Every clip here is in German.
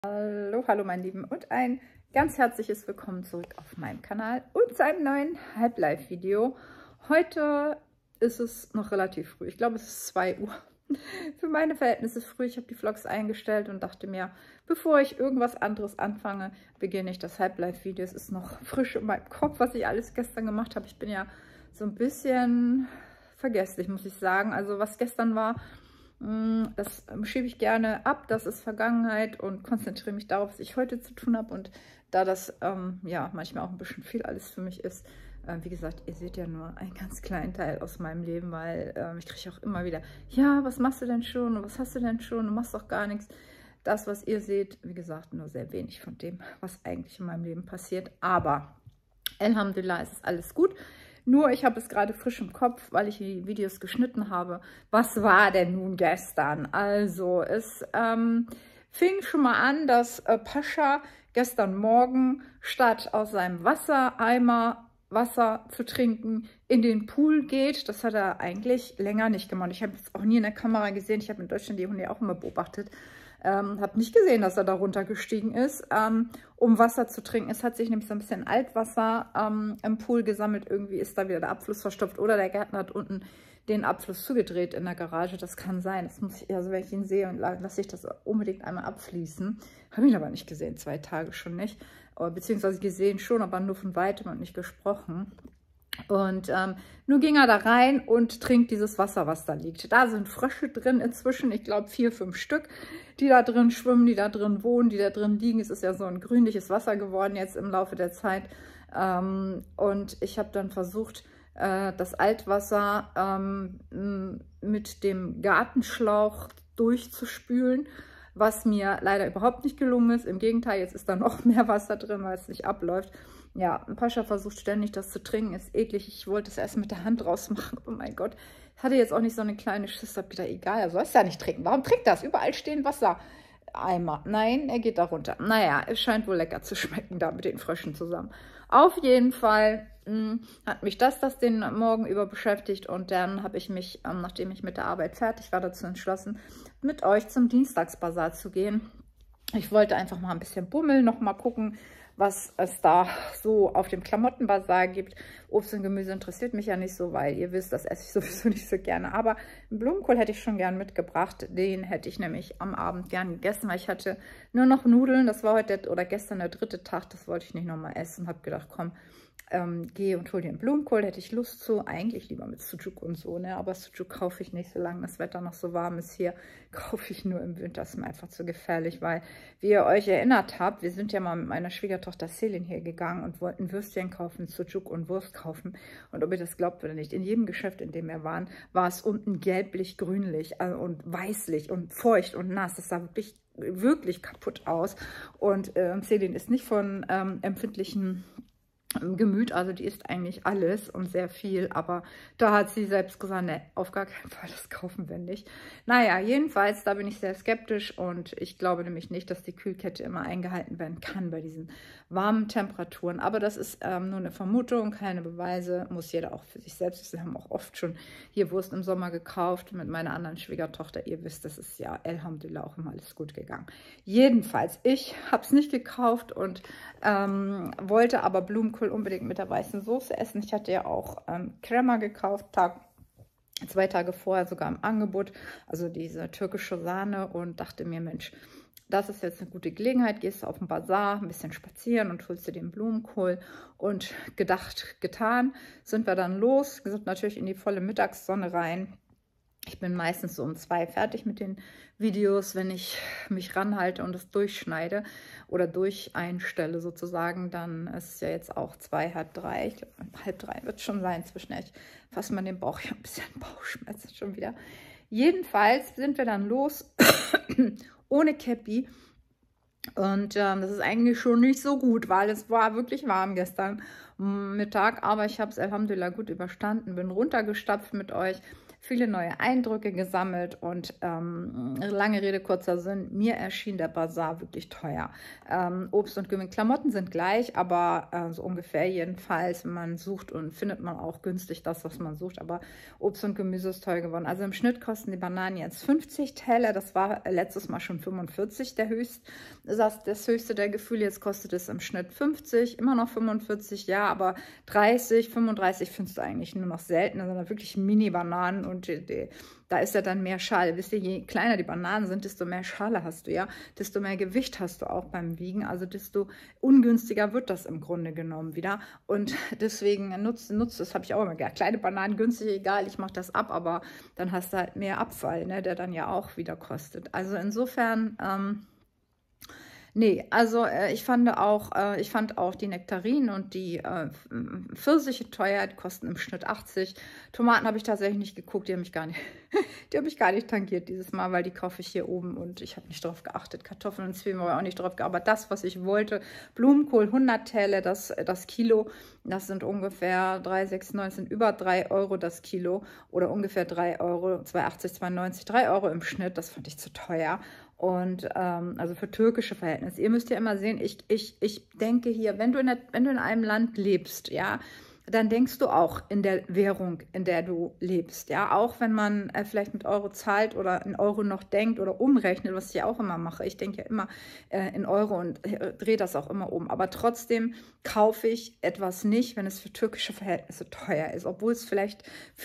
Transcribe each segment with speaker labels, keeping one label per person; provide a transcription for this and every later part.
Speaker 1: Hallo, hallo meine Lieben und ein ganz herzliches Willkommen zurück auf meinem Kanal und zu einem neuen Halblife-Video. Heute ist es noch relativ früh, ich glaube es ist 2 Uhr. Für meine Verhältnisse früh. Ich habe die Vlogs eingestellt und dachte mir, bevor ich irgendwas anderes anfange, beginne ich das Halblife-Video. Es ist noch frisch in meinem Kopf, was ich alles gestern gemacht habe. Ich bin ja so ein bisschen vergesslich, muss ich sagen. Also was gestern war, das schiebe ich gerne ab, das ist Vergangenheit und konzentriere mich darauf, was ich heute zu tun habe. Und da das ja manchmal auch ein bisschen viel alles für mich ist, wie gesagt, ihr seht ja nur einen ganz kleinen Teil aus meinem Leben, weil ich kriege auch immer wieder, ja, was machst du denn schon und was hast du denn schon, du machst doch gar nichts. Das, was ihr seht, wie gesagt, nur sehr wenig von dem, was eigentlich in meinem Leben passiert. Aber Alhamdulillah, es ist alles gut. Nur ich habe es gerade frisch im Kopf, weil ich die Videos geschnitten habe. Was war denn nun gestern? Also es fing schon mal an, dass Pascha gestern Morgen statt aus seinem Wassereimer Wasser zu trinken in den Pool geht. Das hat er eigentlich länger nicht gemacht. Ich habe es auch nie in der Kamera gesehen. Ich habe in Deutschland die Hunde auch immer beobachtet. Habe nicht gesehen, dass er da runtergestiegen ist, um Wasser zu trinken. Es hat sich nämlich so ein bisschen Altwasser im Pool gesammelt. Irgendwie ist da wieder der Abfluss verstopft oder der Gärtner hat unten den Abfluss zugedreht in der Garage. Das kann sein. Das muss ich, also wenn ich ihn sehe, und lasse ich das unbedingt einmal abfließen. Habe ihn aber nicht gesehen, 2 Tage schon nicht. Beziehungsweise gesehen schon, aber nur von weitem und nicht gesprochen. Und nun ging er da rein und trinkt dieses Wasser, was da liegt. Da sind Frösche drin inzwischen, ich glaube 4, 5 Stück, die da drin schwimmen, die da drin wohnen, die da drin liegen. Es ist ja so ein grünliches Wasser geworden jetzt im Laufe der Zeit. Und ich habe dann versucht, das Altwasser mit dem Gartenschlauch durchzuspülen, was mir leider überhaupt nicht gelungen ist. Im Gegenteil, jetzt ist da noch mehr Wasser drin, weil es nicht abläuft. Ja, Pascha versucht ständig das zu trinken, ist eklig. Ich wollte es erst mit der Hand rausmachen. Oh mein Gott, ich hatte jetzt auch nicht so eine kleine Schüssel. Wieder egal, er soll es ja nicht trinken. Warum trinkt das? Überall stehen Wassereimer. Nein, er geht da runter. Naja, es scheint wohl lecker zu schmecken da mit den Fröschen zusammen. Auf jeden Fall hat mich das den Morgen über beschäftigt. Und dann habe ich mich, nachdem ich mit der Arbeit fertig war, dazu entschlossen, mit euch zum Dienstagsbasar zu gehen. Ich wollte einfach mal ein bisschen bummeln, noch mal gucken, was es da so auf dem Klamottenbasar gibt. Obst und Gemüse interessiert mich ja nicht so, weil ihr wisst, das esse ich sowieso nicht so gerne. Aber einen Blumenkohl hätte ich schon gern mitgebracht. Den hätte ich nämlich am Abend gern gegessen, weil ich hatte nur noch Nudeln. Das war heute oder gestern der 3. Tag, das wollte ich nicht nochmal essen. Habe gedacht, komm, geh und hol dir einen Blumenkohl, hätte ich Lust zu. Eigentlich lieber mit Sucuk und so, ne? Aber Sucuk kaufe ich nicht, solange das Wetter noch so warm ist hier. Kaufe ich nur im Winter, ist mir einfach zu gefährlich, weil, wie ihr euch erinnert habt, wir sind ja mal mit meiner Schwiegertochter Selin hier gegangen und wollten Würstchen kaufen, Sucuk und Wurst kaufen. Und ob ihr das glaubt oder nicht, in jedem Geschäft, in dem wir waren, war es unten gelblich-grünlich und weißlich und feucht und nass. Das sah wirklich kaputt aus. Und Selin ist nicht von empfindlichen Gemüt, also die isst eigentlich alles und sehr viel, aber da hat sie selbst gesagt, ne, auf gar keinen Fall, das kaufen wir nicht. Naja, jedenfalls, da bin ich sehr skeptisch und ich glaube nämlich nicht, dass die Kühlkette immer eingehalten werden kann bei diesen warmen Temperaturen, aber das ist nur eine Vermutung, keine Beweise, muss jeder auch für sich selbst wissen. Wir haben auch oft schon hier Wurst im Sommer gekauft mit meiner anderen Schwiegertochter, ihr wisst, das ist ja Alhamdulillah auch immer alles gut gegangen. Jedenfalls, ich habe es nicht gekauft und wollte aber Blumenkohl unbedingt mit der weißen Soße essen. Ich hatte ja auch Crema gekauft, 2 Tage vorher sogar im Angebot, also diese türkische Sahne, und dachte mir, Mensch, das ist jetzt eine gute Gelegenheit, gehst du auf den Bazar, ein bisschen spazieren und holst dir den Blumenkohl. Und gedacht, getan, sind wir dann los, sind natürlich in die volle Mittagssonne rein. Ich bin meistens so um 2 fertig mit den Videos, wenn ich mich ranhalte und es durchschneide oder durcheinstelle sozusagen, dann ist es ja jetzt auch 2, halb 3. Ich glaube, halb 3 wird es schon sein. Inzwischen echt fast mal den Bauch, ich habe ein bisschen Bauchschmerzen schon wieder. Jedenfalls sind wir dann los, ohne Käppi. Und das ist eigentlich schon nicht so gut, weil es war wirklich warm gestern Mittag. Aber ich habe es Alhamdulillah gut überstanden, bin runtergestapft mit euch. viele neue Eindrücke gesammelt und lange Rede, kurzer Sinn, mir erschien der Bazar wirklich teuer. Obst und Gemüse, Klamotten sind gleich, aber so ungefähr jedenfalls, wenn man sucht und findet man auch günstig das, was man sucht, aber Obst und Gemüse ist teuer geworden. Also im Schnitt kosten die Bananen jetzt 50 Teller, das war letztes Mal schon 45 das höchste der Gefühle, jetzt kostet es im Schnitt 50, immer noch 45, ja, aber 30, 35 findest du eigentlich nur noch selten, sondern wirklich Mini-Bananen und da ist ja dann mehr Schale. Wisst ihr, je kleiner die Bananen sind, desto mehr Schale hast du ja, desto mehr Gewicht hast du auch beim Wiegen, also desto ungünstiger wird das im Grunde genommen wieder. Und deswegen nutzt das, habe ich auch immer gedacht, kleine Bananen günstig, egal, ich mache das ab, aber dann hast du halt mehr Abfall, ne, der dann ja auch wieder kostet. Also insofern, nee, also ich fand auch die Nektarinen und die Pfirsiche teuer, die kosten im Schnitt 80. Tomaten habe ich tatsächlich nicht geguckt, die habe ich gar nicht tangiert dieses Mal, weil die kaufe ich hier oben und ich habe nicht drauf geachtet. Kartoffeln und Zwiebeln habe ich auch nicht drauf geachtet, aber das, was ich wollte, Blumenkohl 100 Täler, das Kilo, das sind ungefähr 3,96, über 3 Euro das Kilo oder ungefähr 3 Euro, 2,80, 2,90, 3 Euro im Schnitt, das fand ich zu teuer. Und also für türkische Verhältnisse. Ihr müsst ja immer sehen, ich denke hier, wenn du in einem Land lebst, ja, dann denkst du auch in der Währung, in der du lebst. Ja, auch wenn man vielleicht mit Euro zahlt oder in Euro noch denkt oder umrechnet, was ich ja auch immer mache. Ich denke ja immer in Euro und drehe das auch immer um. Aber trotzdem kaufe ich etwas nicht, wenn es für türkische Verhältnisse teuer ist, obwohl es vielleicht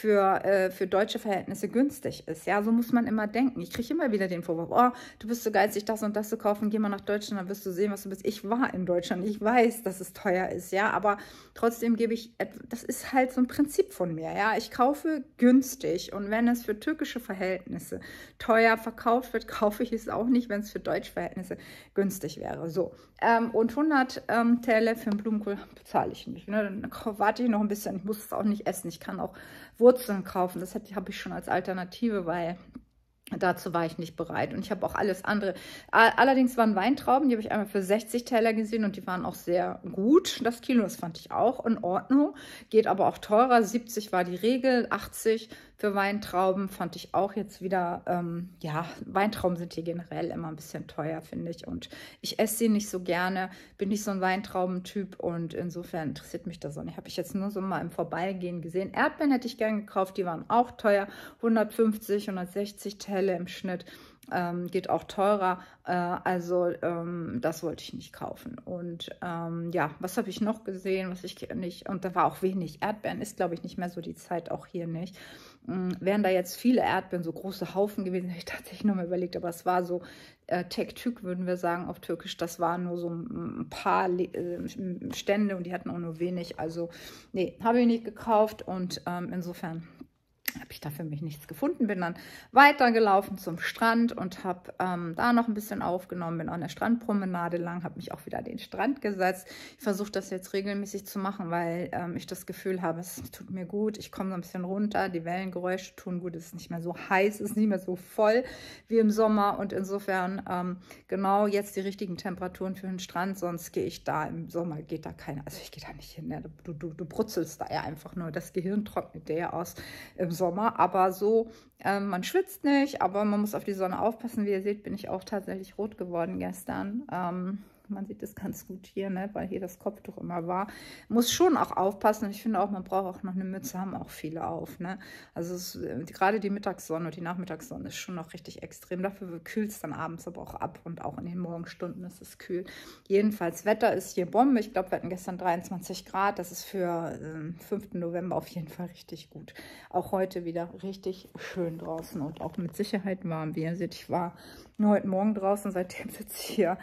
Speaker 1: für deutsche Verhältnisse günstig ist. Ja, so muss man immer denken. Ich kriege immer wieder den Vorwurf, oh, du bist so geizig, das und das zu kaufen, geh mal nach Deutschland, dann wirst du sehen, was du bist. Ich war in Deutschland, ich weiß, dass es teuer ist, ja, aber trotzdem gebe ich, das ist halt so ein Prinzip von mir, ja, ich kaufe günstig und wenn es für türkische Verhältnisse teuer verkauft wird, kaufe ich es auch nicht, wenn es für deutsche Verhältnisse günstig wäre. So, und 100 Teller für einen Blumenkohl bezahle ich nicht, ne? Dann warte ich noch ein bisschen, ich muss es auch nicht essen, ich kann auch Wurzeln kaufen, das habe ich schon als Alternative, weil dazu war ich nicht bereit und ich habe auch alles andere. Allerdings waren Weintrauben, die habe ich einmal für 60 Teller gesehen und die waren auch sehr gut, das Kilo, das fand ich auch in Ordnung, geht aber auch teurer, 70 war die Regel, 80 für Weintrauben fand ich auch jetzt wieder, ja, Weintrauben sind hier generell immer ein bisschen teuer, finde ich, und ich esse sie nicht so gerne, bin nicht so ein Weintraubentyp und insofern interessiert mich das auch nicht. Habe ich jetzt nur so mal im Vorbeigehen gesehen. Erdbeeren hätte ich gern gekauft, die waren auch teuer, 150, 160 Teller im Schnitt. Geht auch teurer, also das wollte ich nicht kaufen. Und ja, was habe ich noch gesehen, was ich nicht, und da war auch wenig. Erdbeeren ist, glaube ich, nicht mehr so die Zeit, auch hier nicht. Wären da jetzt viele Erdbeeren, so große Haufen gewesen, hätte ich tatsächlich noch mal überlegt, aber es war so Tek-Tük, würden wir sagen auf Türkisch, das waren nur so ein paar Stände und die hatten auch nur wenig, also nee, habe ich nicht gekauft und insofern habe ich da für mich nichts gefunden, bin dann weitergelaufen zum Strand und habe da noch ein bisschen aufgenommen, bin an der Strandpromenade lang, habe mich auch wieder an den Strand gesetzt. Ich versuche das jetzt regelmäßig zu machen, weil ich das Gefühl habe, es tut mir gut, ich komme so ein bisschen runter, die Wellengeräusche tun gut, es ist nicht mehr so heiß, es ist nicht mehr so voll wie im Sommer und insofern genau jetzt die richtigen Temperaturen für den Strand, sonst gehe ich da im Sommer, geht da keiner, also ich gehe da nicht hin, ne? Du brutzelst da ja einfach nur, das Gehirn trocknet dir ja aus im Sommer. Aber so, man schwitzt nicht, aber man muss auf die Sonne aufpassen. Wie ihr seht, bin ich auch tatsächlich rot geworden gestern. Man sieht es ganz gut hier, ne, weil hier das Kopftuch immer war. Muss schon auch aufpassen und ich finde auch, man braucht auch noch eine Mütze, haben auch viele auf, ne. Also gerade die Mittagssonne und die Nachmittagssonne ist schon noch richtig extrem. Dafür kühlt es dann abends aber auch ab und auch in den Morgenstunden ist es kühl. Jedenfalls, Wetter ist hier Bombe. Ich glaube, wir hatten gestern 23 Grad. Das ist für 5. November auf jeden Fall richtig gut. Auch heute wieder richtig schön draußen und auch mit Sicherheit warm. Wie ihr seht, ich war nur heute Morgen draußen, seitdem sitze ich hier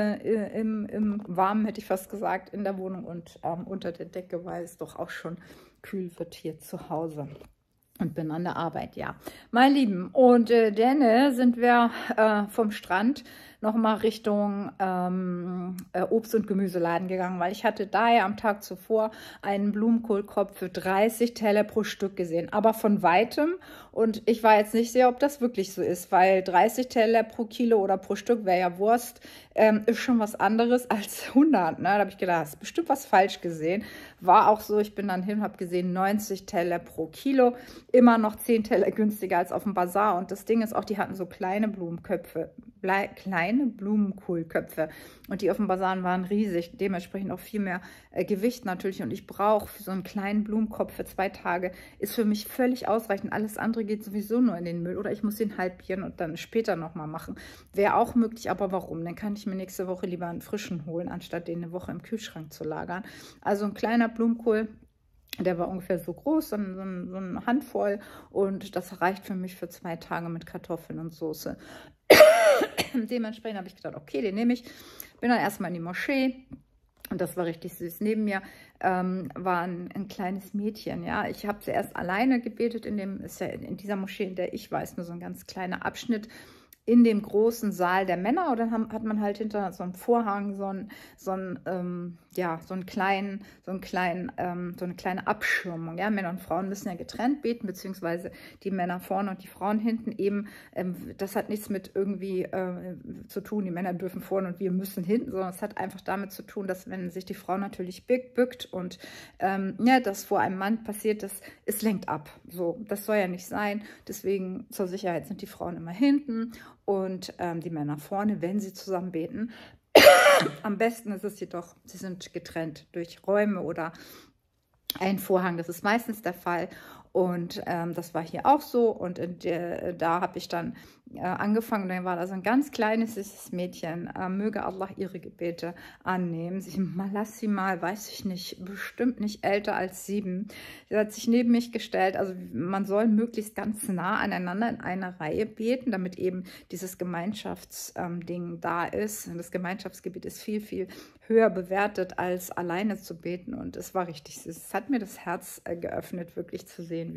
Speaker 1: im Warmen, hätte ich fast gesagt, in der Wohnung und unter der Decke, weil es doch auch schon kühl wird hier zu Hause. Und bin an der Arbeit, ja. Meine Lieben, und dann sind wir vom Strand nochmal Richtung Obst- und Gemüseladen gegangen, weil ich hatte daher am Tag zuvor einen Blumenkohlkopf für 30 Teller pro Stück gesehen, aber von weitem. Und ich war jetzt nicht sicher, ob das wirklich so ist, weil 30 Teller pro Kilo oder pro Stück wäre ja Wurst, ist schon was anderes als 100. Ne? Da habe ich gedacht, hast bestimmt was falsch gesehen. War auch so, ich bin dann hin und habe gesehen, 90 Teller pro Kilo, immer noch 10 Teller günstiger als auf dem Bazar. Und das Ding ist auch, die hatten so kleine Blumenköpfe, kleine Blumenkohlköpfe. Und die auf dem Bazar waren riesig, dementsprechend auch viel mehr Gewicht natürlich. Und ich brauche für so einen kleinen Blumenkopf für 2 Tage, ist für mich völlig ausreichend. Alles andere geht sowieso nur in den Müll. Oder ich muss ihn halbieren und dann später nochmal machen. Wäre auch möglich, aber warum? Dann kann ich mir nächste Woche lieber einen frischen holen, anstatt den eine Woche im Kühlschrank zu lagern. Also ein kleiner Blumenkohl, der war ungefähr so groß, so eine Handvoll. Und das reicht für mich für 2 Tage mit Kartoffeln und Soße. Dementsprechend habe ich gedacht, okay, den nehme ich. Bin dann erstmal in die Moschee. Und das war richtig süß. Neben mir war ein kleines Mädchen. Ja, ich habe zuerst alleine gebetet. Ist ja in dieser Moschee, in der ich war, ist nur so ein ganz kleiner Abschnitt in dem großen Saal der Männer. Oder hat man halt hinter so einem Vorhang so eine kleine Abschirmung. Ja, Männer und Frauen müssen ja getrennt beten, beziehungsweise die Männer vorne und die Frauen hinten eben. Das hat nichts mit irgendwie zu tun, die Männer dürfen vorne und wir müssen hinten, sondern es hat einfach damit zu tun, dass wenn sich die Frau natürlich bückt und ja, das vor einem Mann passiert, es lenkt ab. So, das soll ja nicht sein. Deswegen zur Sicherheit sind die Frauen immer hinten und die Männer vorne, wenn sie zusammen beten. Am besten ist es jedoch, sie sind getrennt durch Räume oder einen Vorhang. Das ist meistens der Fall. Und das war hier auch so. Und da habe ich dann angefangen. Dann war da so ein ganz kleines, süßes Mädchen. Möge Allah ihre Gebete annehmen. Lass sie mal, weiß ich nicht, bestimmt nicht älter als 7. Sie hat sich neben mich gestellt. Also man soll möglichst ganz nah aneinander in einer Reihe beten, damit eben dieses Gemeinschaftsding da ist. Und das Gemeinschaftsgebet ist viel, viel höher bewertet, als alleine zu beten. Und es war richtig süß. Es hat mir das Herz geöffnet, wirklich zu sehen,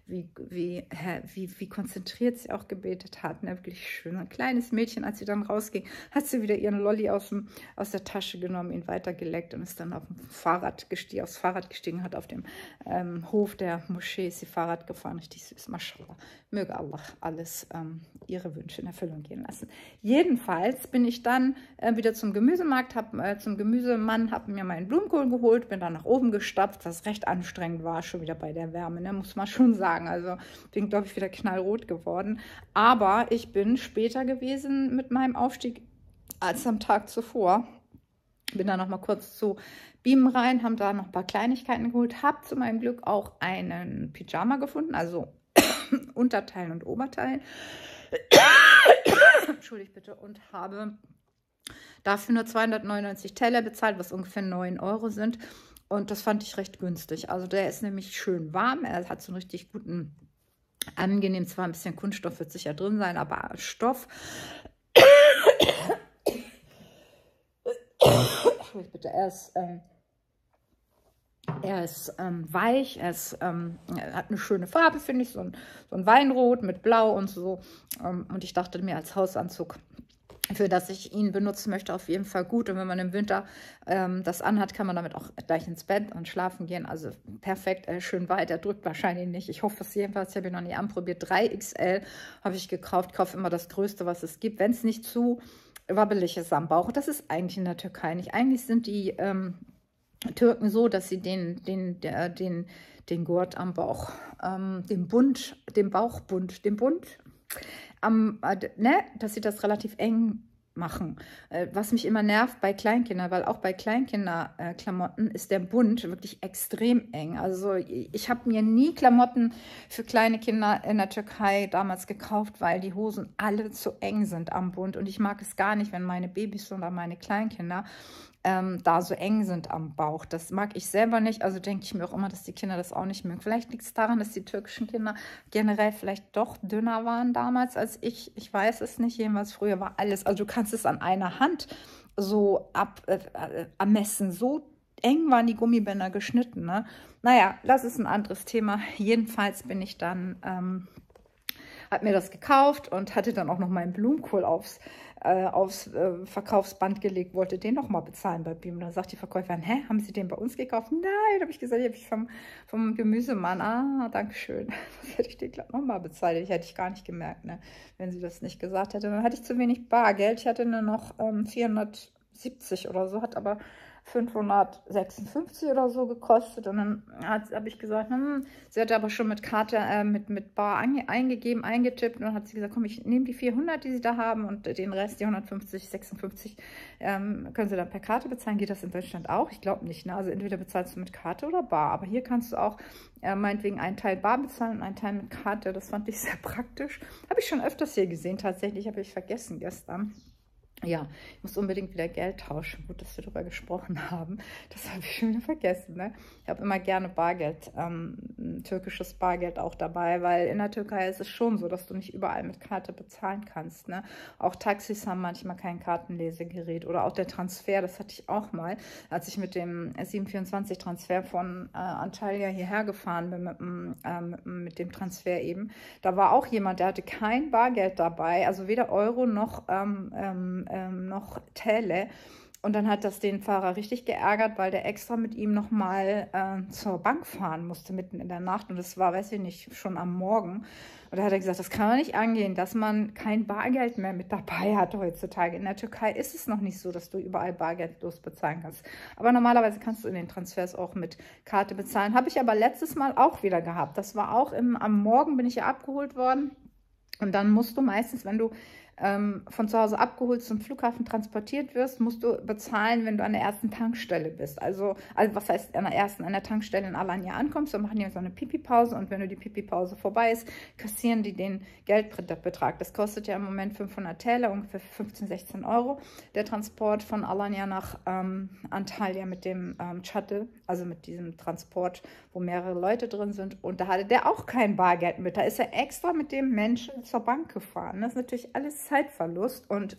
Speaker 1: wie konzentriert sie auch gebetet hat. Ne? Wirklich schön. Ein kleines Mädchen, als sie dann rausging, hat sie wieder ihren Lolli aus der Tasche genommen, ihn weitergeleckt und ist dann aufs Fahrrad gestiegen, hat auf dem Hof der Moschee ist sie Fahrrad gefahren. Richtig süß, Maschallah. Möge Allah alles ihre Wünsche in Erfüllung gehen lassen. Jedenfalls bin ich dann wieder zum Gemüsemarkt, zum Gemüsemann, habe mir meinen Blumenkohl geholt, bin dann nach oben gestapft, was recht anstrengend war, schon wieder bei der Wärme, ne, muss man schon sagen. Also bin, glaube ich, wieder knallrot geworden. Aber ich bin später gewesen mit meinem Aufstieg als am Tag zuvor. Bin dann noch mal kurz zu Beam rein, haben da noch ein paar Kleinigkeiten geholt, habe zu meinem Glück auch einen Pyjama gefunden, also Unterteilen und Oberteilen. Entschuldigt bitte. Und habe dafür nur 299 Teller bezahlt, was ungefähr 9 Euro sind. Und das fand ich recht günstig. Also der ist nämlich schön warm. Er hat so einen richtig guten, angenehm, zwar ein bisschen Kunststoff wird sicher drin sein, aber Stoff. Entschuldigt bitte. Er ist weich, er hat eine schöne Farbe, finde ich, so ein Weinrot mit Blau und so. Und ich dachte mir als Hausanzug, für das ich ihn benutzen möchte, auf jeden Fall gut. Und wenn man im Winter das anhat, kann man damit auch gleich ins Bett und schlafen gehen. Also perfekt, schön weit. Er drückt wahrscheinlich nicht. Ich hoffe es jedenfalls. Ich habe ihn noch nie anprobiert. 3XL habe ich gekauft. Ich kaufe immer das Größte, was es gibt. Wenn es nicht zu wabbelig ist am Bauch. Das ist eigentlich in der Türkei nicht. Eigentlich sind die Türken so, dass sie den Gurt am Bauch, den Bauchbund, dass sie das relativ eng machen. Was mich immer nervt bei Kleinkindern, weil auch bei Kleinkinderklamotten ist der Bund wirklich extrem eng. Also ich habe mir nie Klamotten für kleine Kinder in der Türkei damals gekauft, weil die Hosen alle zu eng sind am Bund. Und ich mag es gar nicht, wenn meine Babys oder meine Kleinkinder da so eng sind am Bauch. Das mag ich selber nicht, also denke ich mir auch immer, dass die Kinder das auch nicht mögen. Vielleicht liegt es daran, dass die türkischen Kinder generell vielleicht doch dünner waren damals als ich. Ich weiß es nicht, jedenfalls früher war alles, also du kannst es an einer Hand so ermessen, so eng waren die Gummibänder geschnitten. Ne? Naja, das ist ein anderes Thema. Jedenfalls bin ich dann Hat mir das gekauft und hatte dann auch noch meinen Blumenkohl aufs Verkaufsband gelegt, wollte den nochmal bezahlen bei BIM. Und dann sagt die Verkäuferin, hä, haben Sie den bei uns gekauft? Nein, habe ich gesagt, habe ich vom Gemüsemann. Ah, danke schön. Das hätte ich den glatt nochmal bezahlt. Hätte ich gar nicht gemerkt, ne, wenn sie das nicht gesagt hätte. Dann hatte ich zu wenig Bargeld. Ich hatte nur noch 470 oder so, hat aber 556 oder so gekostet. Und dann habe ich gesagt, sie hatte aber schon mit Karte, mit Bar eingegeben, eingetippt. Und dann hat sie gesagt, komm, ich nehme die 400, die sie da haben, und den Rest, die 150, 56, können sie dann per Karte bezahlen. Geht das in Deutschland auch? Ich glaube nicht, ne? Also entweder bezahlst du mit Karte oder Bar. Aber hier kannst du auch meinetwegen einen Teil Bar bezahlen und einen Teil mit Karte. Das fand ich sehr praktisch. Habe ich schon öfters hier gesehen, tatsächlich. Habe ich vergessen gestern. Ja, ich muss unbedingt wieder Geld tauschen. Gut, dass wir darüber gesprochen haben. Das habe ich schon wieder vergessen, ne? Ich habe immer gerne Bargeld, türkisches Bargeld auch dabei, weil in der Türkei ist es schon so, dass du nicht überall mit Karte bezahlen kannst, ne? Auch Taxis haben manchmal kein Kartenlesegerät oder auch der Transfer, das hatte ich auch mal, als ich mit dem 724-Transfer von Antalya hierher gefahren bin, mit dem Transfer eben. Da war auch jemand, der hatte kein Bargeld dabei, also weder Euro noch Tele. Und dann hat das den Fahrer richtig geärgert, weil der extra mit ihm nochmal zur Bank fahren musste, mitten in der Nacht. Und das war, weiß ich nicht, schon am Morgen. Und da hat er gesagt, das kann man nicht angehen, dass man kein Bargeld mehr mit dabei hat heutzutage. In der Türkei ist es noch nicht so, dass du überall bargeldlos bezahlen kannst. Aber normalerweise kannst du in den Transfers auch mit Karte bezahlen. Habe ich aber letztes Mal auch wieder gehabt. Das war auch am Morgen, bin ich ja abgeholt worden. Und dann musst du meistens, wenn du von zu Hause abgeholt zum Flughafen transportiert wirst, musst du bezahlen, wenn du an der ersten Tankstelle bist. Also was heißt an der Tankstelle in Alanya ankommst, dann machen die so eine Pipi-Pause, und wenn du die Pipi-Pause vorbei ist, kassieren die den Geldbetrag. Das kostet ja im Moment 500 Täler, ungefähr 15, 16 Euro, der Transport von Alanya nach Antalya mit dem Shuttle, also mit diesem Transport, wo mehrere Leute drin sind. Und da hatte der auch kein Bargeld mit. Da ist er extra mit dem Menschen zur Bank gefahren. Das ist natürlich alles Zeitverlust, und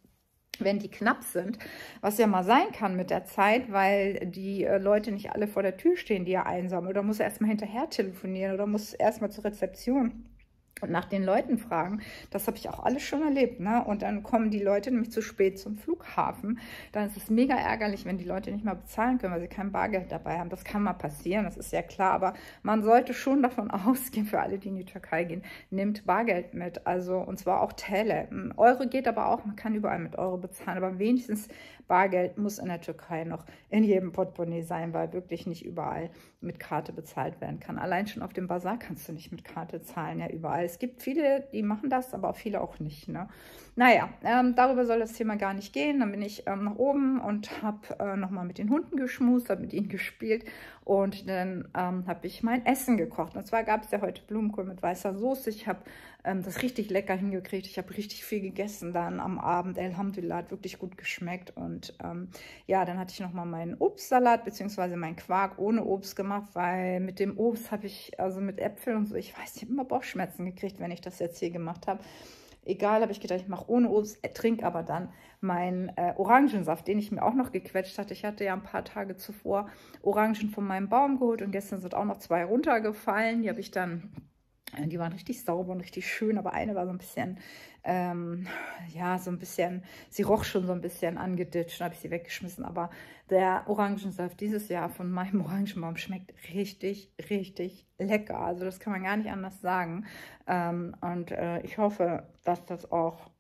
Speaker 1: wenn die knapp sind, was ja mal sein kann mit der Zeit, weil die Leute nicht alle vor der Tür stehen, die er einsammeln, oder muss er erstmal hinterher telefonieren oder muss erstmal zur Rezeption und nach den Leuten fragen. Das habe ich auch alles schon erlebt, ne? Und dann kommen die Leute nämlich zu spät zum Flughafen. Dann ist es mega ärgerlich, wenn die Leute nicht mal bezahlen können, weil sie kein Bargeld dabei haben. Das kann mal passieren, das ist ja klar. Aber man sollte schon davon ausgehen, für alle, die in die Türkei gehen, nehmt Bargeld mit. Also, und zwar auch Tele. Euro geht aber auch, man kann überall mit Euro bezahlen. Aber wenigstens Bargeld muss in der Türkei noch in jedem Portemonnaie sein, weil wirklich nicht überall mit Karte bezahlt werden kann. Allein schon auf dem Bazar kannst du nicht mit Karte zahlen, ja überall. Es gibt viele, die machen das, aber auch viele auch nicht, ne? Naja, darüber soll das Thema gar nicht gehen. Dann bin ich nach oben und habe nochmal mit den Hunden geschmust, habe mit ihnen gespielt, und dann habe ich mein Essen gekocht. Und zwar gab es ja heute Blumenkohl mit weißer Soße. Ich habe das richtig lecker hingekriegt. Ich habe richtig viel gegessen dann am Abend. Alhamdulillah, hat wirklich gut geschmeckt. Und ja, dann hatte ich nochmal meinen Obstsalat bzw. meinen Quark ohne Obst gemacht, weil mit dem Obst habe ich, also mit Äpfeln und so, ich weiß, ich habe immer Bauchschmerzen gekriegt, wenn ich das jetzt hier gemacht habe. Egal, habe ich gedacht, ich mache ohne Obst, trinke aber dann meinen Orangensaft, den ich mir auch noch gequetscht hatte. Ich hatte ja ein paar Tage zuvor Orangen von meinem Baum geholt, und gestern sind auch noch 2 runtergefallen. Die habe ich dann, die waren richtig sauber und richtig schön, aber eine war so ein bisschen, ja, so ein bisschen, sie roch schon so ein bisschen angeditscht, dann habe ich sie weggeschmissen. Aber der Orangensaft dieses Jahr von meinem Orangenbaum schmeckt richtig, richtig lecker. Also das kann man gar nicht anders sagen. Und ich hoffe, dass das auch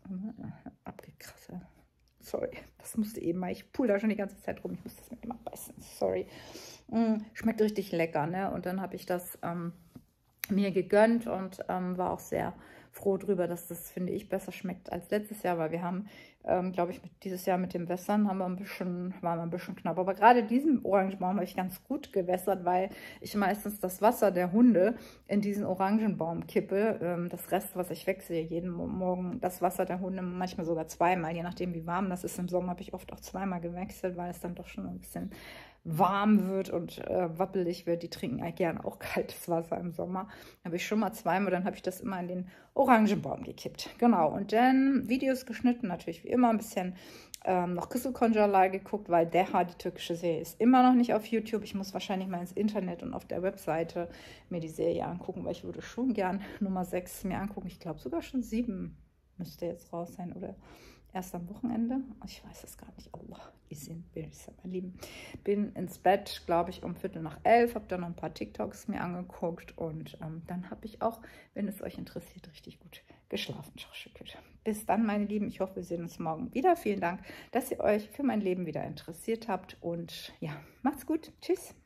Speaker 1: abgekrasse. Sorry, das musste eben mal. Ich pull da schon die ganze Zeit rum. Ich muss das mit dem abbeißen. Sorry. Schmeckt richtig lecker, ne? Und dann habe ich das mir gegönnt und war auch sehr froh drüber, dass das, finde ich, besser schmeckt als letztes Jahr, weil wir haben, glaube ich, dieses Jahr mit dem Wässern waren wir ein bisschen knapp. Aber gerade diesen Orangenbaum habe ich ganz gut gewässert, weil ich meistens das Wasser der Hunde in diesen Orangenbaum kippe. Das Rest, was ich wechsle, jeden Morgen das Wasser der Hunde, manchmal sogar zweimal, je nachdem wie warm das ist. Im Sommer habe ich oft auch zweimal gewechselt, weil es dann doch schon ein bisschen warm wird und wappelig wird. Die trinken eigentlich gerne auch kaltes Wasser im Sommer. Habe ich schon mal zweimal, dann habe ich das immer in den Orangenbaum gekippt. Genau, und dann Videos geschnitten, natürlich wie immer, ein bisschen noch Kızıl Koncalar geguckt, weil Deha, die türkische Serie, ist immer noch nicht auf YouTube. Ich muss wahrscheinlich mal ins Internet und auf der Webseite mir die Serie angucken, weil ich würde schon gern Nummer 6 mir angucken. Ich glaube sogar schon 7 müsste jetzt raus sein oder erst am Wochenende. Ich weiß es gar nicht. Allah, mein Lieben. Bin ins Bett, glaube ich, um 10:45, habe dann noch ein paar TikToks mir angeguckt und dann habe ich auch, wenn es euch interessiert, richtig gut geschlafen. Bis dann, meine Lieben. Ich hoffe, wir sehen uns morgen wieder. Vielen Dank, dass ihr euch für mein Leben wieder interessiert habt und ja, macht's gut. Tschüss.